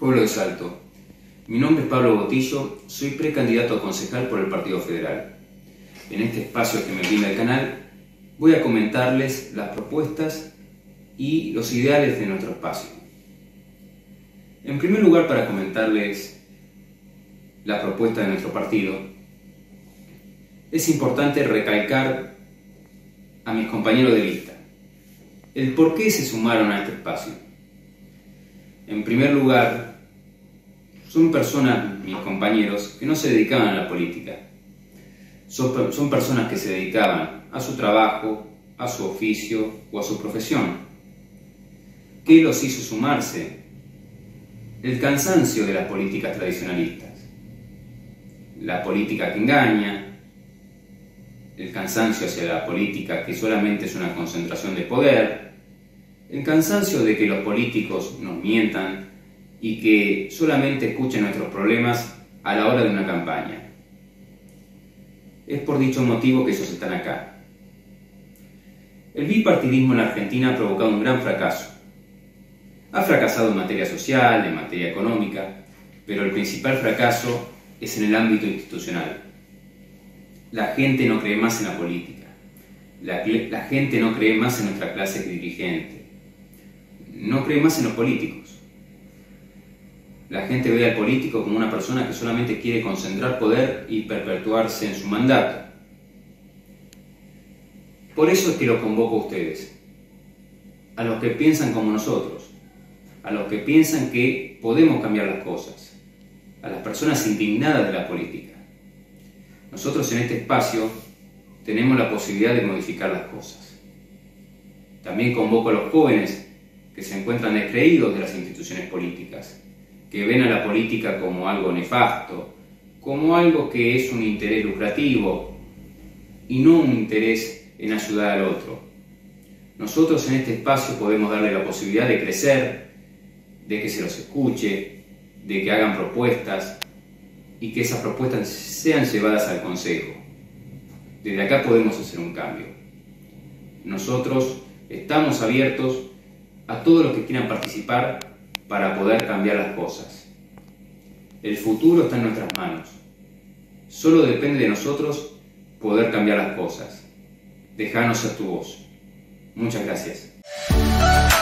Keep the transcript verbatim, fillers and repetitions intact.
Pueblo de Salto. Mi nombre es Pablo Botillo, soy precandidato a concejal por el Partido Federal. En este espacio que me brinda el canal, voy a comentarles las propuestas y los ideales de nuestro espacio. En primer lugar, para comentarles la propuesta de nuestro partido, es importante recalcar a mis compañeros de lista el por qué se sumaron a este espacio. En primer lugar, son personas, mis compañeros, que no se dedicaban a la política. Son, son personas que se dedicaban a su trabajo, a su oficio o a su profesión. ¿Qué los hizo sumarse? El cansancio de las políticas tradicionalistas. La política que engaña, el cansancio hacia la política que solamente es una concentración de poder, el cansancio de que los políticos nos mientan y que solamente escuchen nuestros problemas a la hora de una campaña. Es por dicho motivo que ellos están acá. El bipartidismo en la Argentina ha provocado un gran fracaso. Ha fracasado en materia social, en materia económica, pero el principal fracaso es en el ámbito institucional. La gente no cree más en la política. La, la gente no cree más en nuestra clase dirigente. No cree más en los políticos. La gente ve al político como una persona que solamente quiere concentrar poder y perpetuarse en su mandato. Por eso es que los convoco a ustedes, a los que piensan como nosotros, a los que piensan que podemos cambiar las cosas, a las personas indignadas de la política. Nosotros en este espacio tenemos la posibilidad de modificar las cosas. También convoco a los jóvenes que se encuentran descreídos de las instituciones políticas, que ven a la política como algo nefasto, como algo que es un interés lucrativo y no un interés en ayudar al otro. Nosotros en este espacio podemos darle la posibilidad de crecer, de que se los escuche, de que hagan propuestas y que esas propuestas sean llevadas al Consejo. Desde acá podemos hacer un cambio. Nosotros estamos abiertos a todos los que quieran participar para poder cambiar las cosas. El futuro está en nuestras manos. Solo depende de nosotros poder cambiar las cosas. Dejanos ser tu voz. Muchas gracias.